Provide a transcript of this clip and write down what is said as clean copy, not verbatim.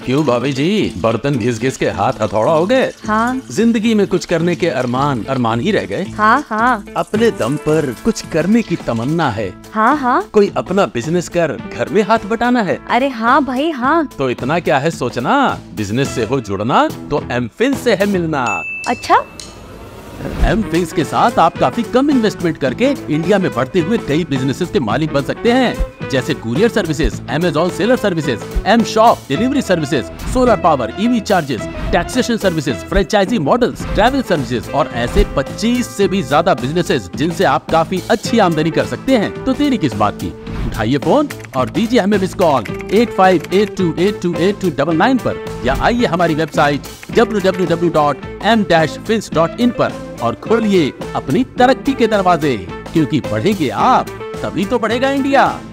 क्यों भाभी जी, बर्तन घिस घिस के हाथ हथौड़ा हो गए? हाँ जिंदगी में कुछ करने के अरमान अरमान ही रह गए। हाँ हाँ अपने दम पर कुछ करने की तमन्ना है। हाँ हाँ। कोई अपना बिजनेस कर घर में हाथ बटाना है। अरे हाँ भाई हाँ। तो इतना क्या है सोचना, बिजनेस से हो जुड़ना तो एमफिन से है मिलना। अच्छा, एमफिन के साथ आप काफी कम इन्वेस्टमेंट करके इंडिया में बढ़ते हुए कई बिजनेसेस के मालिक बन सकते हैं, जैसे courier services, Amazon seller services, M shop delivery services, solar power, EV charges, taxation services, franchise models, travel services और ऐसे 25 से भी ज्यादा बिजनेसेस जिनसे आप काफी अच्छी आमदनी कर सकते हैं। तो देरी किस बात की, उठाइए फोन और दीजिए हमें मिस कॉल 8582828299 पर या आइए हमारी वेबसाइट www.m-fins.in पर और खोलिए अपनी तरक्की के दरवाजे, क्योंकि बढ़ेंगे आप तभी तो बढ़ेगा इंडिया।